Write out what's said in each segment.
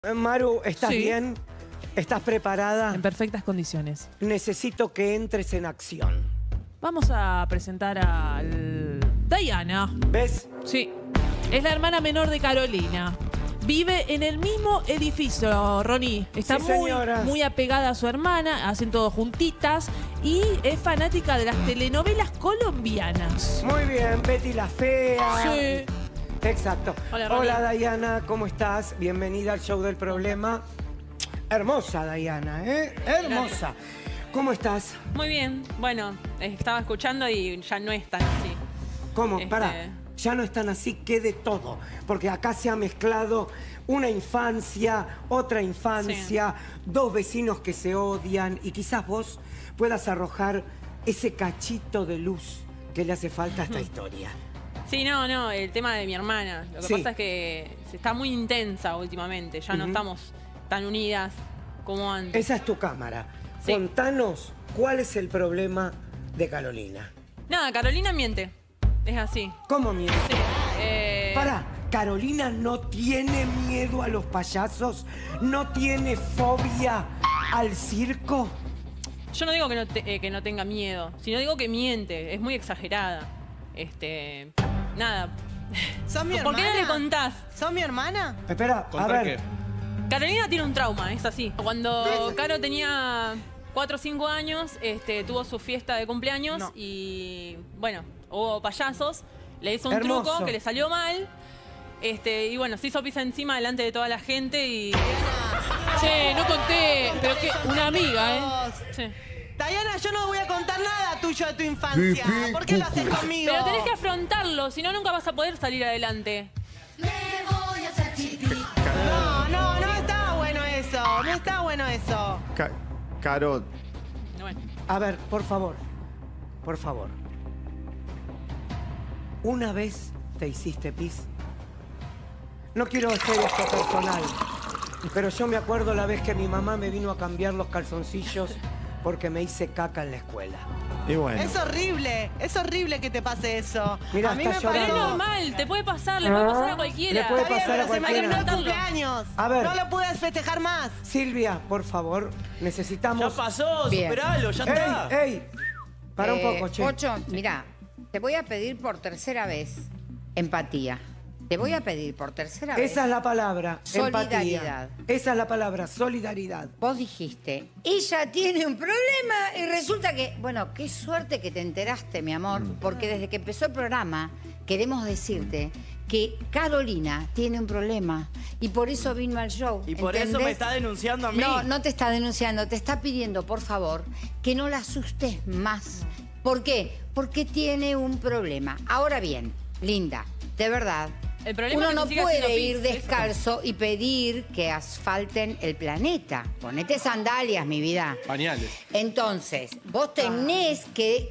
Maru, ¿estás Sí. bien? ¿Estás preparada? En perfectas condiciones. Necesito que entres en acción. Vamos a presentar a Diana. ¿Ves? Sí. Es la hermana menor de Carolina. Vive en el mismo edificio, Ronnie. Está Sí, señora. muy apegada a su hermana, hacen todo juntitas y es fanática de las telenovelas colombianas. Muy bien, Betty la Fea. Sí. Exacto. Hola, Ronnie. Hola, Diana, ¿cómo estás? Bienvenida al show del problema. Hermosa, Diana, ¿eh? Hermosa. ¿Cómo estás? Muy bien. Bueno, estaba escuchando y ya no es tan así. ¿Cómo? Pará. Ya no están así, que de todo. Porque acá se ha mezclado una infancia, otra infancia, dos vecinos que se odian y quizás vos puedas arrojar ese cachito de luz que le hace falta a esta historia. Sí, no, el tema de mi hermana. Lo que Sí. pasa es que se está muy intensa últimamente. Ya no estamos tan unidas como antes. Esa es tu cámara. Sí. Contanos cuál es el problema de Carolina. Nada, Carolina miente. Es así. ¿Cómo miente? Sí. Pará, Carolina no tiene miedo a los payasos, no tiene fobia al circo. Yo no digo que no tenga miedo, sino digo que miente. Es muy exagerada. Nada. ¿Sos mi ¿Por qué no hermana? le contás? ¿Sos mi hermana? Espera, a ¿Contar ver. qué? Carolina tiene un trauma, es así. Cuando Caro tenía 4 o 5 años, tuvo su fiesta de cumpleaños No. y, bueno, hubo payasos. Le hizo un Hermoso. truco que le salió mal. Y bueno, se hizo pis encima delante de toda la gente y... Che, no conté, pero que una amiga, ¿eh? Vos. Sí. Diana, yo no voy a contar nada tuyo de tu infancia. ¿Por qué lo haces conmigo? Pero tenés que afrontarlo, si no, nunca vas a poder salir adelante. No está bueno eso. No está bueno eso. Caro, Bueno. A ver, por favor. Por favor. ¿Una vez te hiciste pis? No quiero hacer esto personal, pero yo me acuerdo la vez que mi mamá me vino a cambiar los calzoncillos porque me hice caca en la escuela. y bueno. Es horrible que te pase eso. Mirá, a mí está me Pero es llorando. normal, te puede pasar, le puede pasar a cualquiera. Le puede Está bien, pasar a pero se me cualquiera. terminó el cumpleaños. A ver. No lo puedes festejar más. Silvia, por favor, necesitamos... Ya pasó, Bien. superalo, ya está. ¡Ey! Para un poco, che. Pocho, mirá, te voy a pedir por tercera vez empatía. Te voy a pedir por tercera vez. Esa es la palabra, Solidaridad. empatía. Esa es la palabra, solidaridad. Vos dijiste, ella tiene un problema y resulta que, bueno, qué suerte que te enteraste, mi amor, porque desde que empezó el programa queremos decirte que Carolina tiene un problema y por eso vino al show. Y por eso ¿entendés? me está denunciando a mí. No, no te está denunciando, te está pidiendo, por favor, que no la asustes más. ¿Por qué? Porque tiene un problema. Ahora bien, linda, de verdad, El problema uno es que no se siga haciendo puede pis, ir eso. descalzo y pedir que asfalten el planeta. Ponete sandalias, mi vida. Pañales. Entonces, vos tenés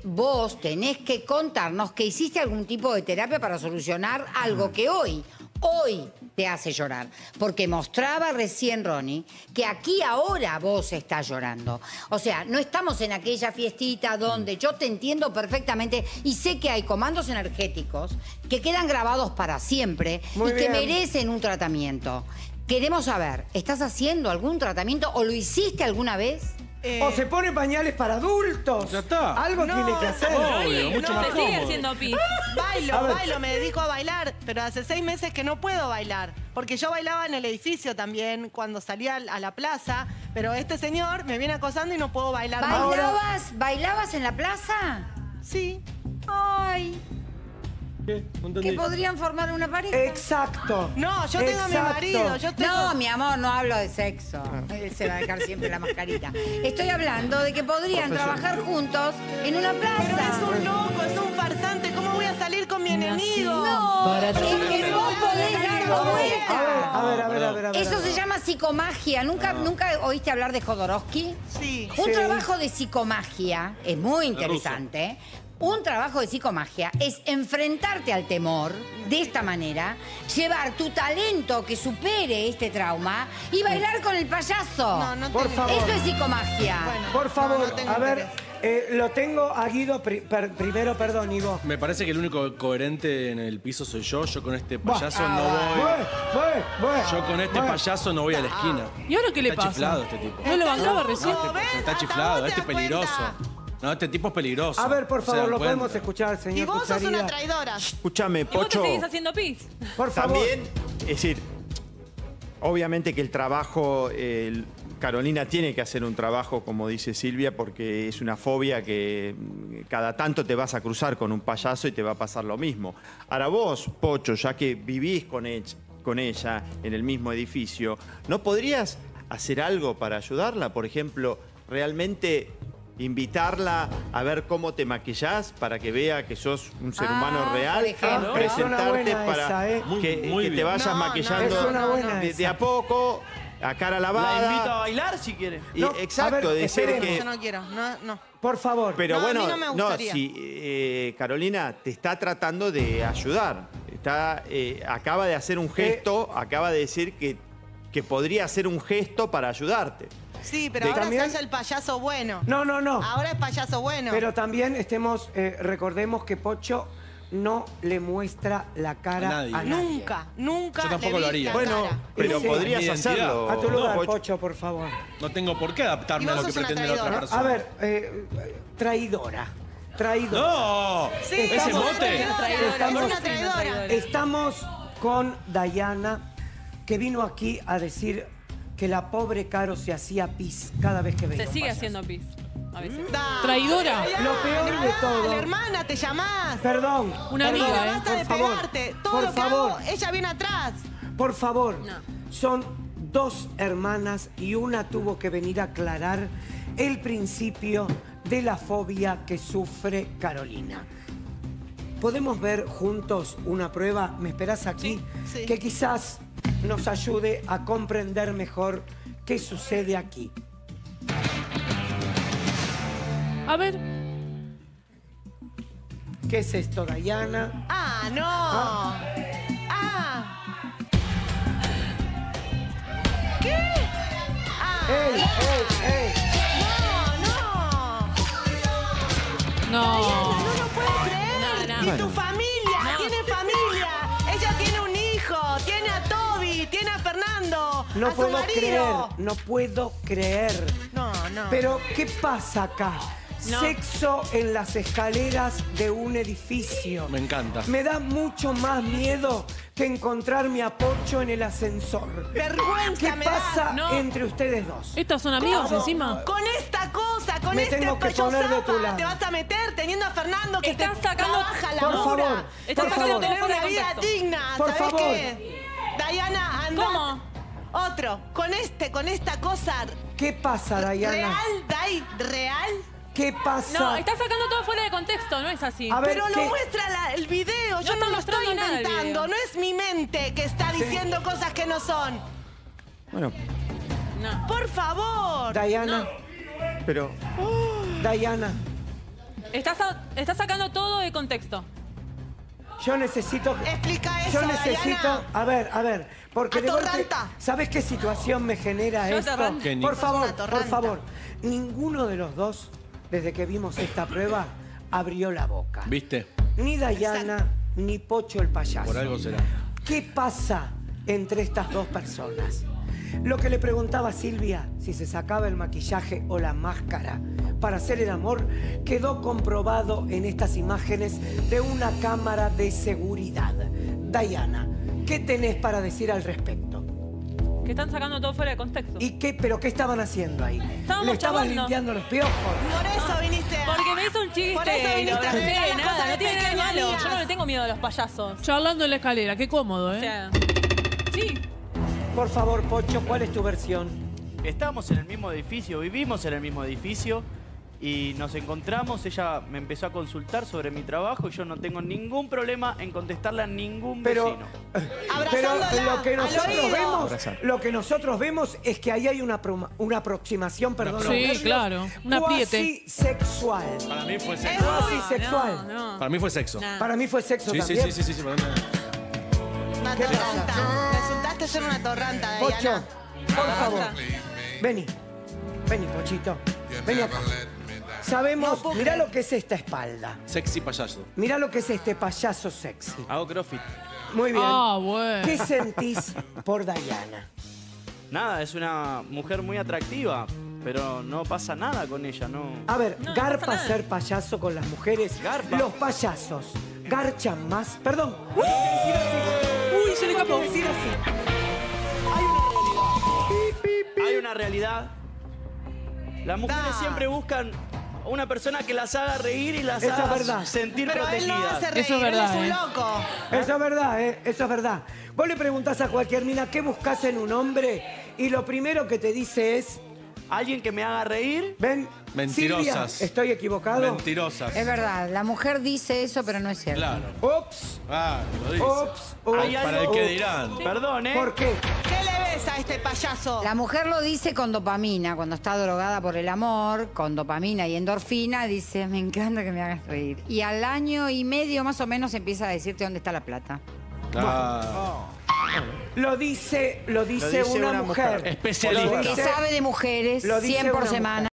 que contarnos que hiciste algún tipo de terapia para solucionar algo que hoy te hace llorar. Porque mostraba recién, Ronnie, que aquí ahora vos estás llorando. O sea, no estamos en aquella fiestita donde yo te entiendo perfectamente y sé que hay comandos energéticos que quedan grabados para siempre Muy y que bien. merecen un tratamiento. Queremos saber, ¿estás haciendo algún tratamiento o lo hiciste alguna vez? O se pone pañales para adultos. Ya está. Algo tiene que hacer. Obvio, mucho Se más sigue cómodo. haciendo pis. A ver. Bailo, me dedico a bailar, pero hace 6 meses que no puedo bailar. Porque yo bailaba en el edificio también cuando salía a la plaza, pero este señor me viene acosando y no puedo bailar más. ¿Bailabas en la plaza? Sí. Ay, ¿Qué? No que podrían formar una pareja. Exacto. No, yo tengo a mi Exacto. marido. Yo tengo... No, mi amor, no hablo de sexo. Él se va a dejar siempre la mascarita. Estoy hablando de que podrían trabajar juntos en una Pero es plaza. un loco, es un farsante. ¿Cómo voy a salir con mi enemigo? No, es que vos podés darlo vuelta. A ver. Eso se llama psicomagia. ¿Nunca oíste hablar de Jodorowsky? Sí. Un Sí. trabajo de psicomagia es muy interesante. Un trabajo de psicomagia es enfrentarte al temor de esta manera, llevar tu talento que supere este trauma y bailar con el payaso. No Por tengo- favor. Eso es psicomagia. Bueno, Por favor, no tengo a ver, interés. Lo tengo a Guido primero, perdón, Ivo. Me parece que el único coherente en el piso soy yo. Yo con este payaso no voy. Yo con este payaso no voy a la esquina. ¿Y ahora qué le Está pasa? chiflado este tipo. ¿No lo bancaba recién? No, está chiflado, este es peligroso. No, este tipo es peligroso. A ver, por ¿Se favor, dan lo cuenta? podemos escuchar, señor Y vos sos Cucharilla. una traidora. Escúchame, ¿Y vos te Pocho. seguís haciendo pis? Por favor. También, es decir, obviamente que el trabajo, Carolina tiene que hacer un trabajo, como dice Silvia, porque es una fobia que cada tanto te vas a cruzar con un payaso y te va a pasar lo mismo. Ahora vos, Pocho, ya que vivís con ella en el mismo edificio, ¿no podrías hacer algo para ayudarla? Por ejemplo, realmente invitarla a ver cómo te maquillás para que vea que sos un ser humano real, por ejemplo. Es una presentarte buena para esa, ¿eh? Muy que te bien. vayas No, maquillando es una buena de esa. a poco, a cara La lavada. invito a bailar si quiere. Y- No, exacto, a ver, decir esperemos. que... Yo no quiero, no. Por favor. Pero No, a mí bueno, no me no, gustaría. si Carolina te está tratando de ayudar, acaba de hacer un gesto, acaba de decir que podría hacer un gesto para ayudarte. Sí, pero De- ahora también- se hace el payaso bueno. No. Ahora es payaso bueno. Pero también recordemos que Pocho no le muestra la cara A nadie. a nadie. Nunca Yo tampoco le vi lo haría. la Bueno, cara. pero Sí. podrías Mi identidad. hacerlo. A tu lugar, Pocho. Pocho, por favor. No tengo por qué adaptarme Y a vos lo que sos una pretende la otra traidora. persona. A ver, traidora. ¡No! Sí, ¿Ese estamos- mote? Estamos- una traidora. Estamos con Dayana, que vino aquí a decir que la pobre Caro se hacía pis cada vez que veía Se un sigue payaso. haciendo pis. A veces. Dale, Traidora. dale, Lo peor de todo- dale, hermana, te llamás. Perdón. Una perdón, amiga, Basta por de favor, pegarte. Todo por lo que favor, hago, ella viene atrás. por favor. No. Son dos hermanas y una tuvo que venir a aclarar el principio de la fobia que sufre Carolina. ¿Podemos ver juntos una prueba? ¿Me esperás aquí? Sí, sí. Que quizás nos ayude a comprender mejor qué sucede aquí. A ver. ¿Qué es esto, Dayana? Ah, no. Ah. ¿Qué? Ah. ¡Ey, ey, ey! No. No. No lo puedo creer. No, Y no. tu familia, tiene familia. Ella tiene un hijo, tiene a Toby, tiene a Fernando, No a su puedo marido. creer, no puedo creer. No. Pero, ¿qué pasa acá? No. Sexo en las escaleras de un edificio. Me encanta. Me da mucho más miedo que encontrarme a Pocho en el ascensor. Vergüenza ¿Qué me pasa da. No. entre ustedes dos? ¿Estos son amigos encima? Con esta cosa, con Me este tengo que poner de tu zapa, lado. te vas a meter teniendo a Fernando que Estás te sacando- trabaja la Por mura. favor, Estás por sacando favor. todo Tener fuera una de vida contexto. digna, Por ¿sabés favor. qué? Dayana, anda. ¿Cómo? Otro, con esta cosa ¿Qué pasa, Dayana? real. ¿Qué pasa? No, estás sacando todo fuera de contexto, no es así. A ver, Pero ¿qué? lo muestra el video, yo está no lo estoy mostrando nada el inventando, video. no es mi mente que está diciendo cosas que no son. Bueno, No. Por favor. Dayana, pero Dayana, Estás sacando todo de contexto. yo necesito... Explica eso, Yo necesito... Dayana. A ver, porque de golpe... Atorranta. ¿Sabes qué situación me genera Yo esto? atorranta. Que ni- Por favor, Una atorranta. por favor. Ninguno de los dos, desde que vimos esta prueba, abrió la boca. ¿Viste? Ni Dayana, ni Pocho el payaso. Por algo será. ¿Qué pasa entre estas dos personas? Lo que le preguntaba a Silvia, si se sacaba el maquillaje o la máscara para hacer el amor, quedó comprobado en estas imágenes de una cámara de seguridad. Dayana, ¿qué tenés para decir al respecto? Que están sacando todo fuera de contexto. ¿Pero qué estaban haciendo ahí? Estábamos ¿Le estaban charlando. limpiando los piojos? Por eso viniste a... Porque me hizo un chiste. Por eso viniste no a sé, arreglar las nada, cosas no de tiene nada de pequeñas malo. amigas. Yo no le tengo miedo a los payasos. Charlando en la escalera, qué cómodo, O ¿eh? sea, sí. Por favor, Pocho, ¿cuál es tu versión? Estamos en el mismo edificio, vivimos en el mismo edificio y nos encontramos. Ella me empezó a consultar sobre mi trabajo y yo no tengo ningún problema en contestarle a ningún Pero Abrazándola lo que al nosotros oído. vemos, Abrazar. lo que nosotros vemos es que ahí hay una aproximación, perdón, los Sí, nervios, claro, un apriete. cuasi sexual. Para mí fue sexo. Cuasi sexual. No, no. Para mí fue sexo. Nah. Para mí fue sexo Sí, sí, también. sí. Para mí. Una ¿Qué torranta. pasa? Resultaste ser una torranta, Pocho, Dayana. por favor, vení. Vení, Pochito. Vení acá. Sabemos, mirá lo que es esta espalda. Sexy payaso. Mirá lo que es este payaso sexy. Hago crossfit. Muy bien. Bueno. ¿Qué sentís por Diana? Nada, es una mujer muy atractiva, pero no pasa nada con ella, no. A ver, No, no garpa pasa nada. ser payaso con las mujeres. Garpa. Los payasos garchan más. Perdón. Uy, Uy, se le escapó. decir así. Hay una realidad. Las mujeres siempre buscan una persona que las haga reír y las Eso es haga verdad. sentir Pero él no protegidas. hace reír, Eso es él verdad, es un ¿eh? loco. Eso es verdad, ¿eh? Eso es verdad. Vos le preguntás a cualquier mina qué buscas en un hombre y lo primero que te dice es, Alguien que me haga reír. ven, Mentirosas. Silvia, ¿estoy equivocado? Mentirosas. Es verdad, la mujer dice eso, pero no es cierto. Claro. Ups, Ah, lo dice. ups, ups. Hay Para el algo- que dirán. Perdón, ¿eh? ¿Por qué? ¿Qué le ves a este payaso? La mujer lo dice con dopamina, cuando está drogada por el amor, con dopamina y endorfina, dice, me encanta que me hagas reír. Y al año y medio más o menos empieza a decirte dónde está la plata. Ah. Lo dice dice una una mujer. mujer. Especialista. Lo Que dice- sabe de mujeres, lo dice 100 por una semana.